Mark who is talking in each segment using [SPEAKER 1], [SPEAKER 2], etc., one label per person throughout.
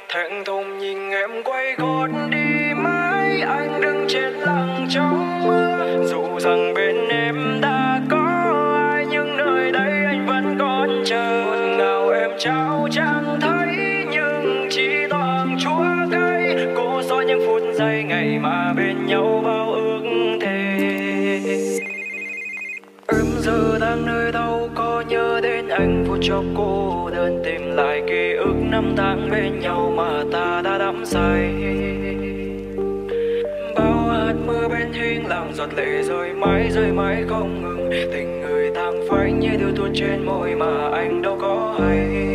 [SPEAKER 1] thẹn thùng nhìn em quay gót đi mãi, anh đứng chết lặng trong mưa. Dù rằng bên em đã có ai nhưng nơi đây anh vẫn còn chờ. Ngọt ngào em trao chẳng thấy nhưng chỉ toàn chúa cay. Cố xóa những phút giây ngày mà bên nhau bao ước thề. Em giờ đang nơi đâu có nhớ đến anh phút chốc cô đơn, tìm lại ký ức năm tháng bên nhau mà ta đã đắm say. Bao hạt mưa bên hiên lặng giọt lệ rơi mãi không ngừng. Tình người tàn phai như điều tuôn trên môi mà anh đâu có hay.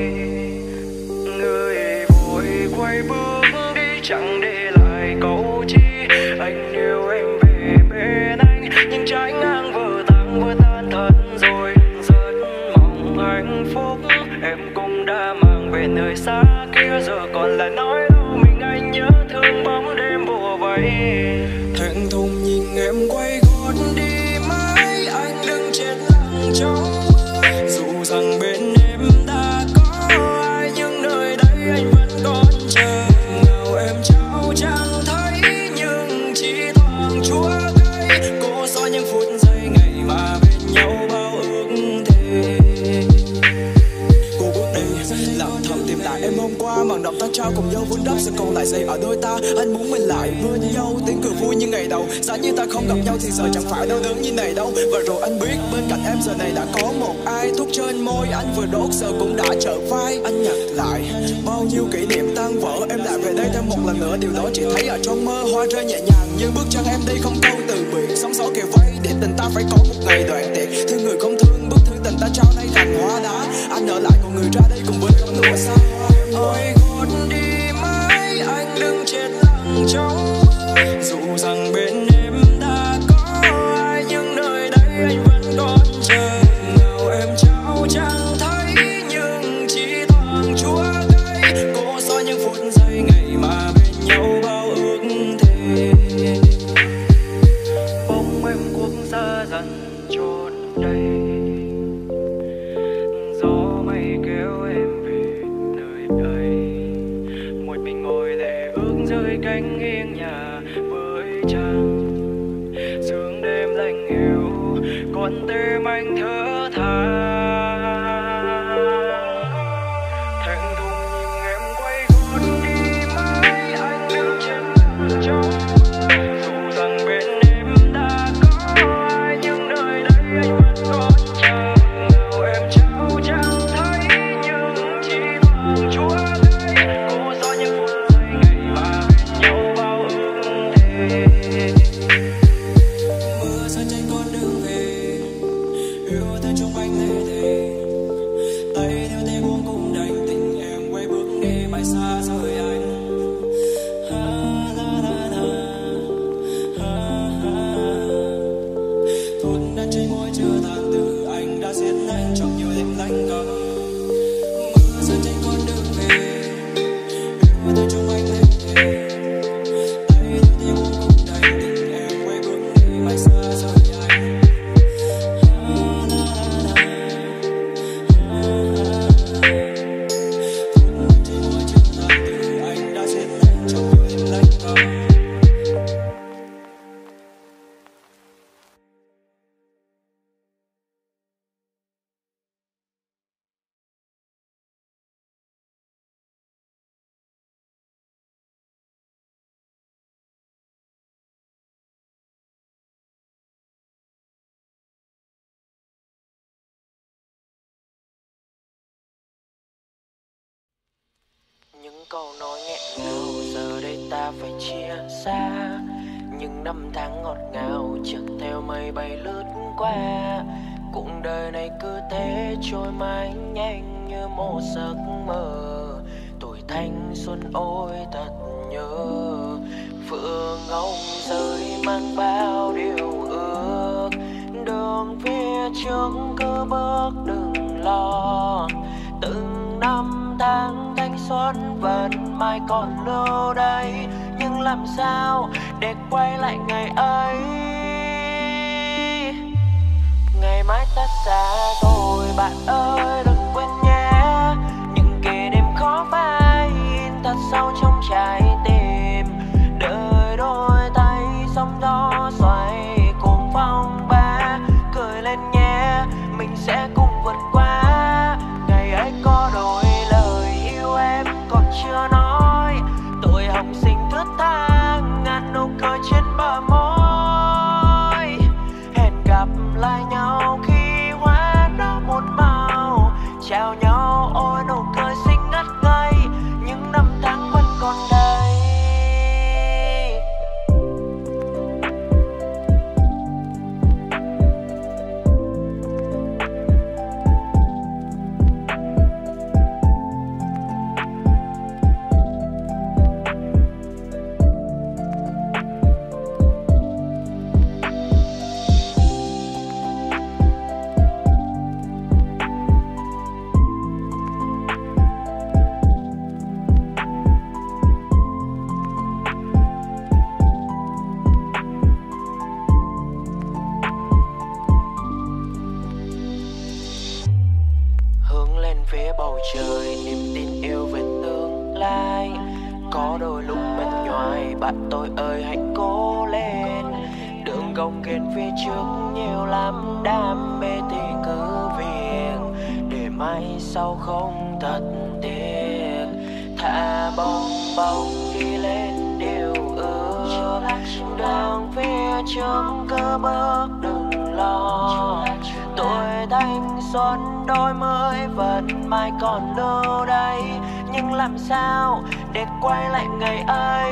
[SPEAKER 1] Người vội quay bước đi chẳng để lại câu chi. Anh yêu em về bên anh nhưng trái ngang vừa tan thật rồi. Rất mong hạnh phúc em cũng đã mang về nơi xa kia. Giờ còn là nói đâu mình anh nhớ thương bóng đêm bùa vây. Thẹn thùng nhìn em quay gót đi mãi, anh đứng chết lặng trong mưa. Dù rằng bên em đã có ai nhưng nơi đây anh vẫn còn chờ. Nào em trao chẳng thấy nhưng chỉ thoáng chúa cay. Cố xóa những phút giây ngày mà bên nhau bao ước thề. Cô bước đi lặng thầm tìm lại em hôm qua, màn đọc ta trao cùng nhau vun đắp sẽ còn lại gì ở đôi ta. Anh muốn mình lại bên nhau, tiếng cười vui như ngày đầu. Giá như ta không gặp nhau thì giờ chẳng phải đau đớn như này đâu. Và rồi anh biết bên cạnh em giờ này đã có một ai. Thuốc trên môi anh vừa đốt giờ cũng đã trở phai. Anh nhặt lại bao nhiêu kỷ niệm tan vỡ, em lại về đây thêm một lần nữa. Điều đó chỉ thấy ở trong mơ, hoa rơi nhẹ nhàng như bước chân em đi không câu từ biệt. Sóng gió kề vây để tình ta phải có một ngày đoạn tiệt. Thương người không thương bức thư tình ta trao nay thành hoa đá. Anh ở lại còn người ra đây cùng với con lúa xa. Ôi gót đi mãi, anh đứng chết lặng trong mưa. Dù rằng bên em đã có ai nhưng nơi đây anh vẫn còn chờ. Nào em trao chẳng thấy nhưng chỉ thoáng chúa cay. Cố xóa những phút giây ngày mà bên nhau bao ước thề. Bóng em quốc gia dần trốn đây, gió mây kéo em về nơi đây. Một mình ngồi lệ ước rơi cánh nghiêng nhà với trăng. Sương đêm lạnh hiu con tim anh thở than. Thẹn thùng nhìn em quay gót đi mãi, anh đứng chân trong mưa. Dù rằng bên em đã có ai nhưng nơi đây anh vẫn còn chờ. Nào em trao chẳng thấy nhưng chỉ thoáng chúa cay. Cố xóa những phút giây ngày mà bên nhau bao ước thề. Mưa rơi trên con đường về, yêu thương trong anh lệ thề. Tay theo tay buông cùng đành tình em quay bước đi mãi xa rời anh. Thuốc đang trên môi chưa tàn từ anh đã giết anh trong nhiều đêm lạnh câm. Mưa rơi trên con đường về, yêu thương trong anh lệ thề. Tay theo tay buông cùng đành tình em quay bước đi mãi xa rời anh.
[SPEAKER 2] Những câu nói nghẹn ngào giờ đây ta phải chia xa. Những năm tháng ngọt ngào trước theo mây bay lướt qua. Cuộc đời này cứ thế trôi mãi nhanh như một giấc mơ. Tuổi thanh xuân ôi thật nhớ. Phượng hồng rơi mang bao điều ước. Đường phía trước cứ bước đừng lo. Từng năm tháng thanh xuân vẫn mãi còn lưu đây. Nhưng làm sao để quay lại ngày ấy. Ngày mai ta xa rồi bạn ơi đừng quên nhé. Những kỷ niệm khó phai in thật sâu chào nhau, ôi nụ cười xinh ngất ngây, những năm tháng vẫn còn đây. Hướng lên phía bầu trời, niềm tin yêu về tương lai. Có đôi lúc mệt nhoài, bạn tôi ơi hãy cố lên. Đường gồng ghềnh phía trước nhiều lắm, đam mê thì cứ việc, để mai sau không thật tiếc. Thả bồng bồng đi lên điều ước, đường phía trước cứ bước đừng lo. Tuổi thanh xuân đôi mươi vẫn mãi còn lưu đây, nhưng làm sao để quay lại ngày ấy.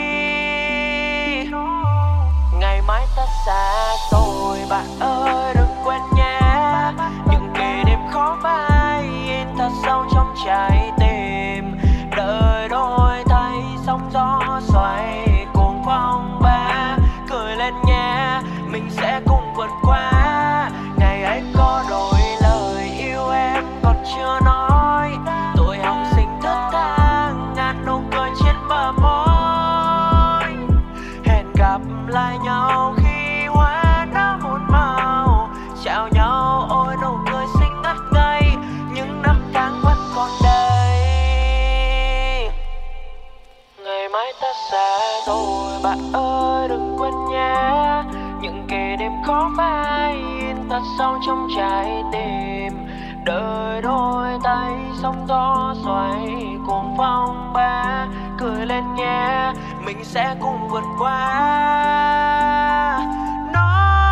[SPEAKER 2] Ngày mai ta xa rồi bạn ơi đừng quên nhé, những kỷ niệm khó phai in thật sâu trong trái tim. Đời đôi thay sóng gió xoay cuồng phong ba, cười lên nhé mình sẽ cùng vượt qua. Ngày ấy có đôi lời yêu em còn chưa nói, tuổi học sinh thướt tha ngàn nụ cười trên bờ môi. Hẹn gặp lại nhau khi hoa đã một màu, chào nhau ôi nụ cười xinh ngất ngây, những năm tháng vẫn còn đây. Ngày mai ta xa rồi bạn ơi đừng quên nhé, những kỷ niệm khó phai in thật sâu trong trái tim. Đời đôi tay sóng gió xoay cuồng phong ba, cười lên nhé mình sẽ cùng vượt qua nó.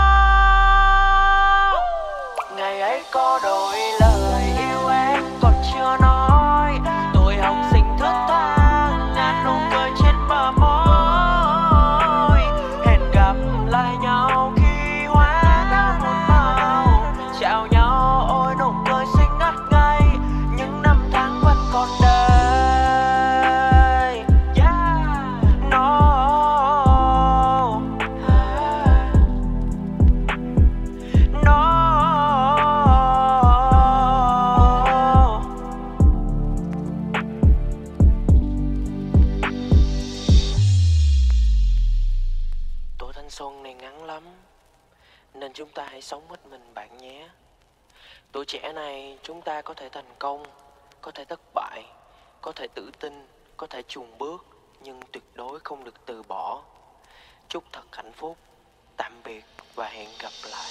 [SPEAKER 2] Ngày ấy có đôi lời yêu em còn chưa nói, tuổi học sinh thướt tha ngàn nụ cười trên bờ môi. Hẹn gặp lại nhau khi hoa đã một màu, chào nhau ôi nụ cười xinh ngất ngây, những năm tháng vẫn còn đây. No. No. Tuổi thanh xuân này ngắn lắm, nên chúng ta hãy sống hết mình bạn nhé. Tuổi trẻ này chúng ta có thể thành công, có thể thất bại, có thể tự tin, có thể chùn bước, nhưng tuyệt đối không được từ bỏ. Chúc thật hạnh phúc, tạm biệt và hẹn gặp lại.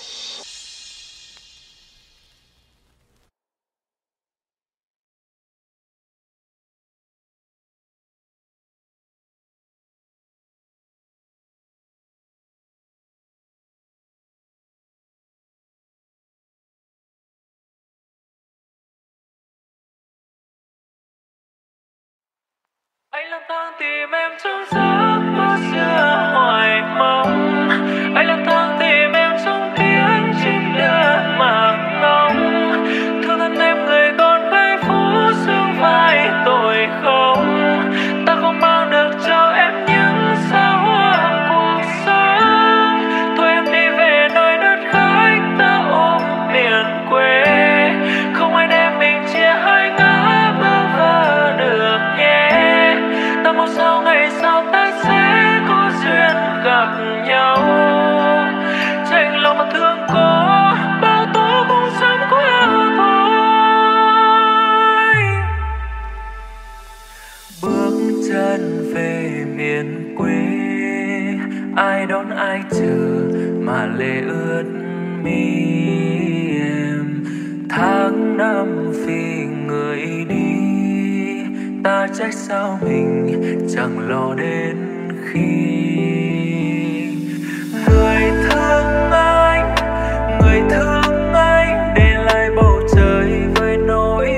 [SPEAKER 1] Anh lang thang tìm em trong giấc mơ xưa hoài mong, anh lang thang tìm em trong tiếng chim đưa màng ngóng. Thương thân em người con gái phố sương vai tội không, ta không mang được cho em những sao hoa cuộc sống. Thôi em đi về nơi đất khách ta ôm miền quê, không ai đem mình chia hai ngã bơ vơ được nhé. Ta mong sao ngày sau ta sẽ có duyên gặp nhau, tranh lòng mà thương có bao tố cũng sớm qua thôi. Bước chân về miền quê, ai đón ai chờ mà lệ ướt mi em. Tháng năm vì người đi, ta trách sao mình chẳng lo đến khi. Người thương anh để lại bầu trời với nỗi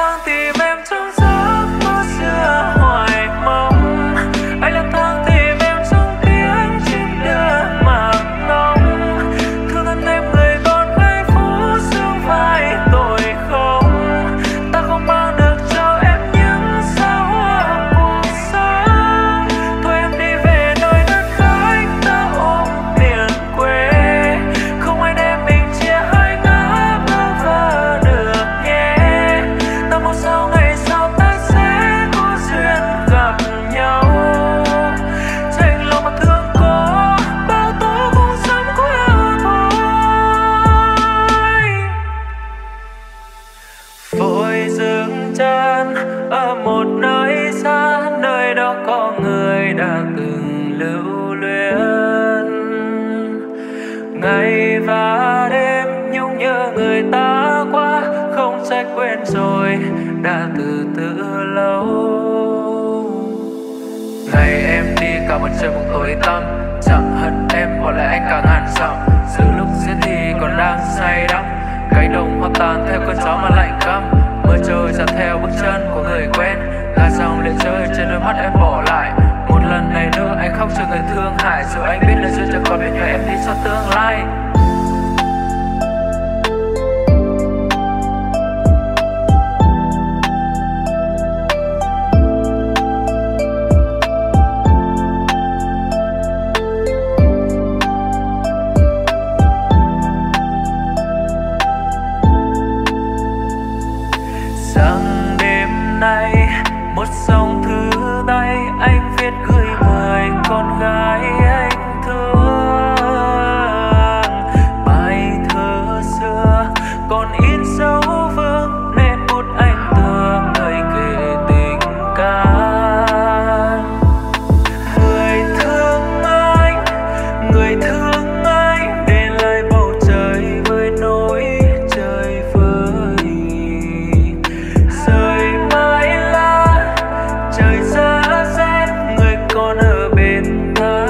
[SPEAKER 1] thang tìm em trong giấc mơ xưa hoài mong. Anh lang thang tìm em trong tiếng chim đưa màng ngóng. Thương thân em người con gái phố sương vai tội không. Ta không mang được cho em những sao hoa cuộc sống. Thôi em đi về nơi đất khách ta ôm miền quê. Không ai đem mình chia hai ngã bơ vơ được nhé. Ta mong sao ngày sau ta sẽ có duyên gặp nhau. Tranh lòng mà thương có bao tố cũng sớm qua thôi. Vội dừng chân ở một nơi xa, nơi đó có người đã từng lưu luyến. Ngày và đêm nhung nhớ người ta quá, không trách quên rồi đã từ lâu. Ngày em đi cả một trời một tối tăm, chẳng hận em bỏ lại anh cả ngàn dặm. Giữa lúc giết thì còn đang say đắm, cánh đồng hoa tàn theo cơn gió mà lạnh căm. Mưa trôi dạt theo bước chân của người quen, gạt dòng lệ rơi trên đôi mắt em bỏ lại. Một lần này nữa anh khóc cho người thương hại, rồi anh biết lời duyên chẳng còn biết nhờ em đi cho tương lai. Rằng đêm nay một dòng thư tay anh viết gửi người con gái anh thương. Bài thơ xưa còn in dấu vương, nét bút anh tựa người kể tình ca. Người thương anh để lại bầu trời với nỗi trời vơi. Rời mãi lá trời giá rét, người còn ở bên ta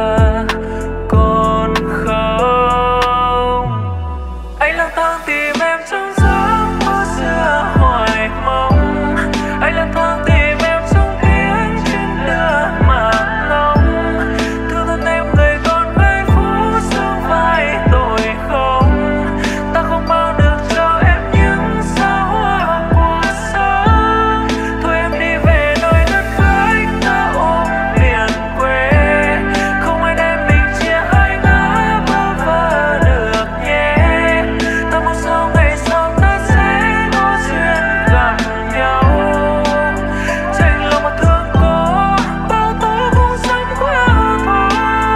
[SPEAKER 1] còn không. Anh lang thang tìm em trong giấc mơ xưa hoài mong. Anh lang thang tìm em trong tiếng chim đưa màng ngóng. Thương thân em người con gái phố sương vai tội không. Ta không mang được cho em những sao hoa cuộc sống. Thôi em đi về nơi đất khách ta ôm miền quê. Không ai đem mình chia hai ngã bơ vơ được nhé. Ta mong sao ngày sau ta sẽ có duyên gặp nhau. Tranh lòng mà thương có bao tố cũng sớm qua thôi.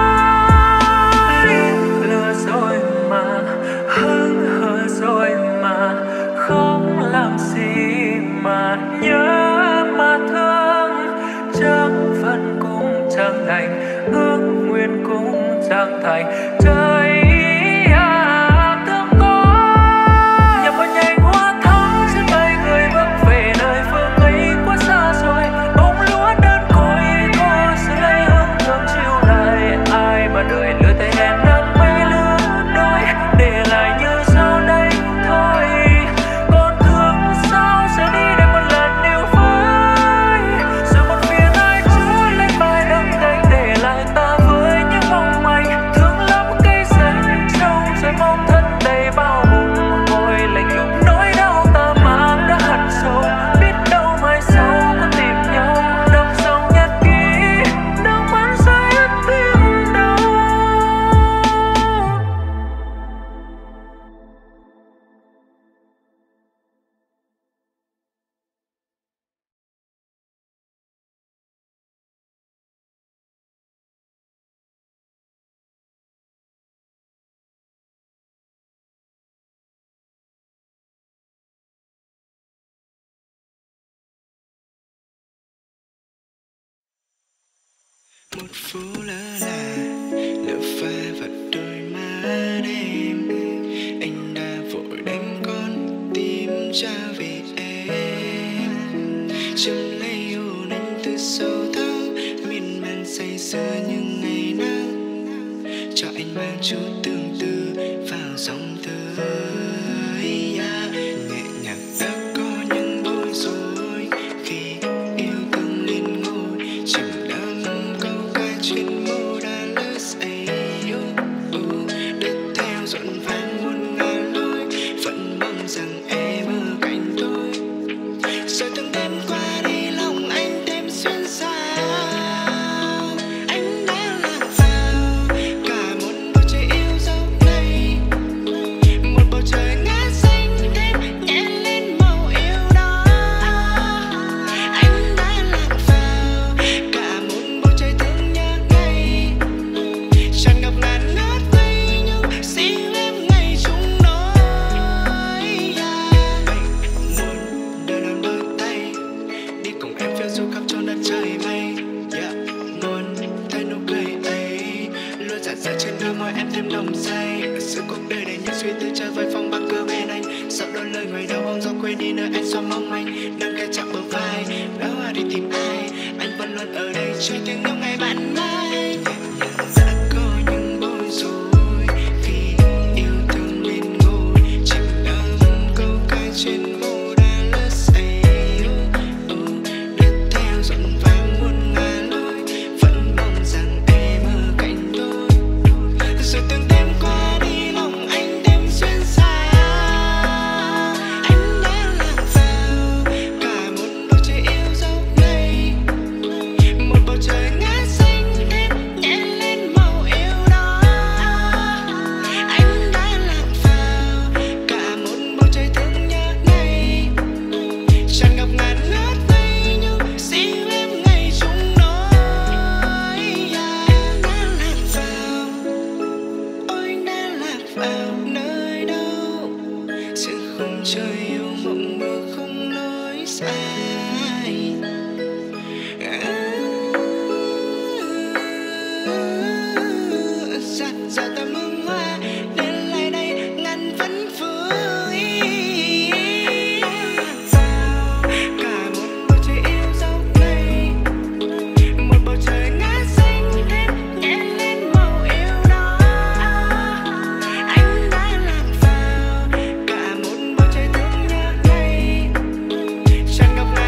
[SPEAKER 1] Lừa rồi mà hững hờ rồi mà không làm gì mà nhớ mà thương. Chẳng phận cũng chẳng thành, ước nguyện cũng chẳng thành. Trời thương có nhằm vào nhành hoa thắm trên bay người bước về nơi phương ấy quá xa rồi. Bông lúa đơn côi có sự lấy hương thơm chiều lại. Ai mà đợi lứa tay hẹn nắng mấy lứa đôi, để lại như sau đây thôi. Còn thương sao sẽ đi để một lần yêu với, rồi một phiền ai chúa lên vai đắng cay để lại ta với những mong manh. Thương lắm cây xanh trông rồi mong thân đầy bao bụng hồi lạnh lùng. Nỗi đau ta mang đã hằn sâu, biết đâu mai sau có tìm nhau. Đọc dòng nhật ký nước mắt rơi ướt tim đau.
[SPEAKER 3] Một phố lơ là lỡ pha vào đôi má đêm. Anh đã vội đem con tim trả về em. Chấm lấy hồn anh từ sâu thẳm, miên man say sưa những ngày nắng. Cho anh mang chút tương tư vào dòng tới. Nhẹ nhàng đã có những bối nơi anh xóa mong manh, nâng cái chạm bờ vai, đóa hoa đi tìm ai, anh vẫn luôn ở đây chơi tiếng nhau ngày bạn mai. Đã có những bối rối vì yêu thương bên ngồi, chẳng đâm câu ca trên môi đã lỡ say. Đứt theo dọn vàng muôn ngả lối, vẫn mong rằng em ở cạnh tôi. Rồi từng đêm qua đi lòng anh đêm xuyên xa, anh đã lạc vào cả một bầu trời yêu dấu này, một bầu trời ngát xanh thép nhẹ lên màu yêu đó. Anh đã lạc vào cả một bầu trời thương nhớ này, tràn ngập ngàn ngát mây nhưng xin em ngày chung nói. Anh đã lạc vào, ôi anh đã lạc vào nơi đâu, giữa khung trời yêu mộng mơ không lối sai. Giờ ta mừng hoa đến lại đây ngàn vẫn vui. Vào cả một bầu trời yêu dấu này, một bầu trời ngát xanh thép nhẹ lên màu yêu đó. Anh đã lạc vào cả một bầu trời thương nhớ này, tràn ngập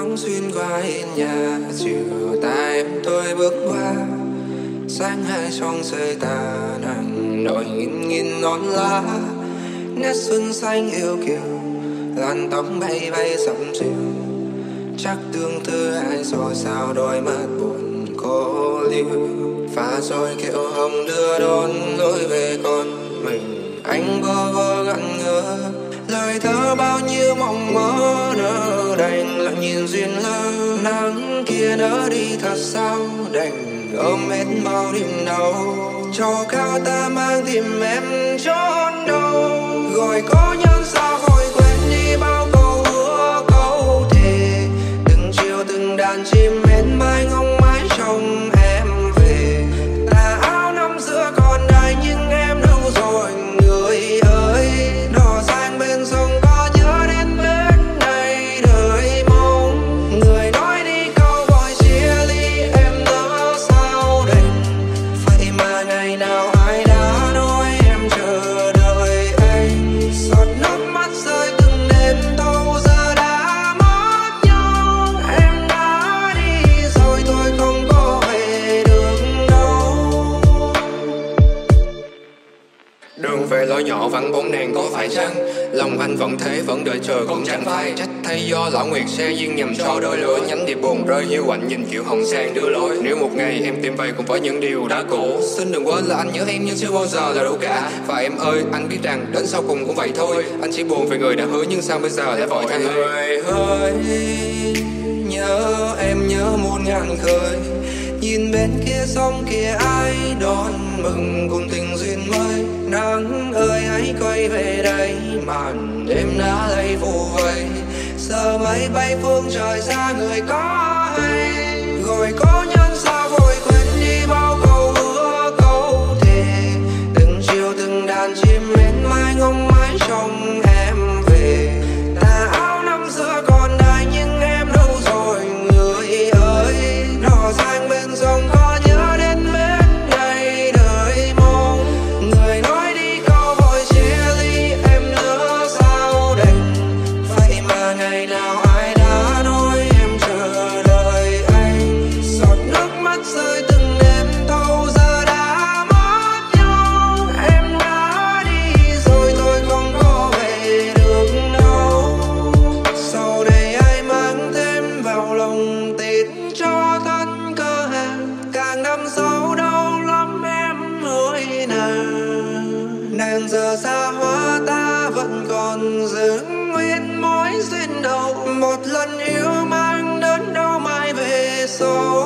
[SPEAKER 4] nắng xuyên qua hiên nhà. Chiều ta em tôi bước qua sáng hai song rơi tàn hàng đồi nghìn nghìn non lá. Nét xuân xanh yêu kiều làn tóc bay bay sầm chiều. Chắc tương tư ai rồi sao đôi mắt buồn cô liêu. Pha rồi kiệu hồng đưa đón lối về con mình. Anh bơ vơ ngẩn ngơ lời thơ bao nhiêu mộng mơ nỡ đành lặng nhìn duyên lơ. Nắng kia nỡ đi thật sao đành ôm hết bao niềm đau. Cho cao ta mang tìm em trốn đâu. Gọi có nhân sao vội quên đi bao câu hứa câu thề. Từng chiều từng đàn chim bên mai ngóng mãi trông em về. Tà áo năm xưa còn đây nhưng em đâu rồi người ơi. Đò sang bên sông có nhớ đến bên này đời mong. Người nói đi câu vội chia ly em nỡ sao đành. Vậy mà ngày nào ai đã nói em chờ đợi anh. Giọt nước mắt rơi từng đêm thâu giờ đã mất nhau. Em đã đi rồi thôi không có về được đâu.
[SPEAKER 5] Đường về lối nhỏ vắng bóng đèn có phải chăng? Lòng anh vẫn thế vẫn đợi chờ cũng chẳng phải trách thay do lão nguyệt xe duyên nhầm cho đôi lứa. Nhánh điệp buồn rơi hiu quạnh nhìn kiểu hồng sang đưa lối. Nếu một ngày em tìm về cùng với những điều đã cũ, xin đừng quên là anh nhớ em nhưng chưa bao giờ là đủ cả. Và em ơi anh biết rằng đến sau cùng cũng vậy thôi. Anh chỉ buồn về người đã hứa nhưng sao bây giờ lại vội thay
[SPEAKER 4] Người ơi nhớ em nhớ muôn ngàn khơi. Nhìn bên kia sông kia ai đón mừng cùng tình duyên mới. Nắng ơi hãy quay về đây màn đêm đã lây phủ vây. Giờ mây bay phương trời xa người có hay. Gọi có nhân sao vội quên đi bao câu hứa câu thề. Từng chiều từng đàn chim bên mai ngóng mãi trông em về. Tà áo năm xưa còn đây nhưng em đâu rồi người ơi. Đò sang bên sông có nhớ đến bên này đời mong. Người nói đi câu vội chia ly em nỡ sao đành. Vậy mà ngày nào ai đã nói em chờ đợi anh. Giọt nước mắt rơi từng đêm thâu giờ đã mất nhau. Em đã đi rồi thôi không có về được đâu. Sau đây ai mang thêm vào lòng tin cho thân cơ hàng. Càng đâm sâu đau lắm em ơi nàng. Nàng giờ xa hoa ta vẫn còn giữ nguyên mối duyên đầu. Một lần yêu mang đến đâu mai về sau.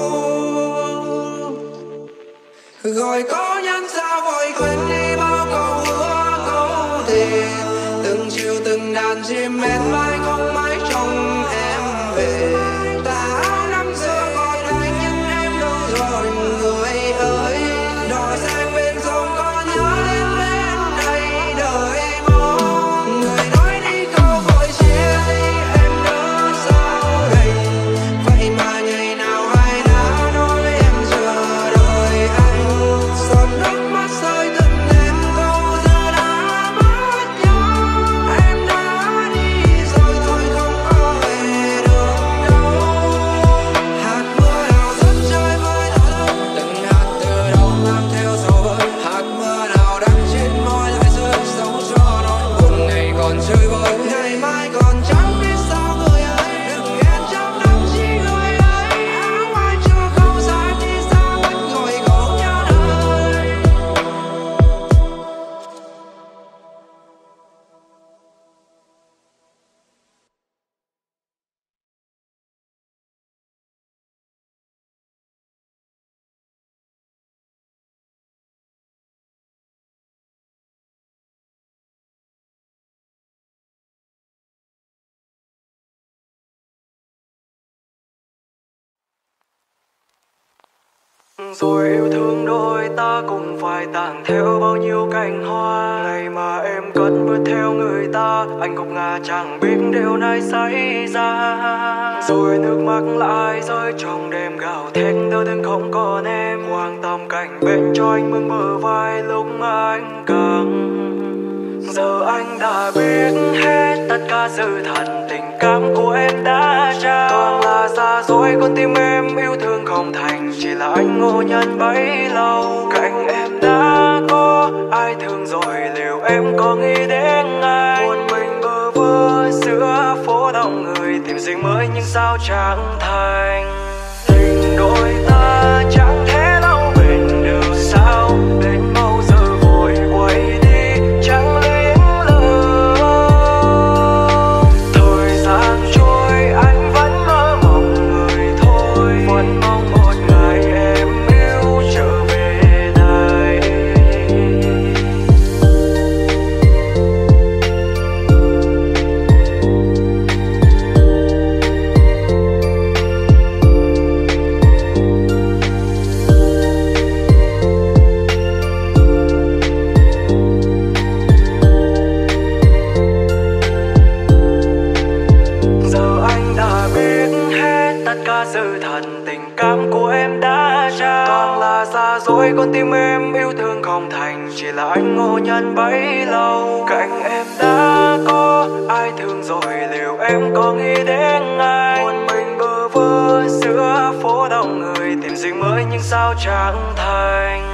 [SPEAKER 4] Gọi có nhân sao vội quên đi bao câu hứa câu thề. Từng chiều từng đàn chim bên mai ngóng mãi trông em về. Tà áo năm xưa còn đây nhưng em đâu rồi người ơi. Đò sang bên sông có nhớ đến bên này đời mong. Người nói đi câu vội chia ly em nỡ sao đành. Vậy mà ngày nào ai đã nói em chờ đợi anh. Giọt nước mắt rơi từng đêm thâu giờ đã mất nhau. Em đã đi rồi thôi không có về được đâu. Hạt mưa nào dẫn chơi với thơ. Từng hạt từ đâu mang theo dấu vơi. Hạt mưa nào đang trên môi lại rơi sâu cho nỗi buồn này còn chơi vơi. Ngày mai còn chẳng biết sao người ơi. Đừng hẹn trong năm chi người ơi. Áo ai chưa không dài thì sao vẫn ngồi cùng nhau đời.
[SPEAKER 1] Rồi yêu thương đôi ta cùng phải tàn theo bao nhiêu cành hoa. Ngày mà em cất bước theo người ta, anh gục ngã chẳng biết điều này xảy ra. Rồi nước mắt lại rơi trong đêm gào thét đau thương không còn em. Quan tâm cạnh bên cho anh mừng bờ vai lúc anh cần. Giờ anh đã biết hết tất cả sự thật tình cảm của em đã trao. Toàn là ngộ nhận bấy lâu. Cạnh em đã có ai thương rồi, liệu em có nghĩ đến ai? Một mình bơ vơ giữa phố đông người, tìm gì mới nhưng sao chẳng thành. Tình đôi ta chẳng thể lâu bền được sao, đến bao giờ vội quay đi chẳng luyến lờ. Thời gian trôi anh vẫn mơ mộng người thôi, vẫn mong một ngày em yêu trở về đây. Sự thật tình cảm của em đã trao, còn là xa dối con tim em yêu thương không thành, chỉ là anh ngộ nhận bấy lâu. Cạnh em đã có ai thương rồi, liệu em có nghĩ đến ai? Một mình bơ vơ giữa phố đông người, tìm gì mới nhưng sao chẳng thành.